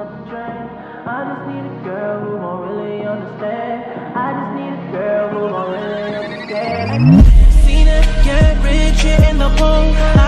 up the drain. I just need a girl who won't really understand. I just need a girl who won't really understand. Seen it, get rich, in the boat.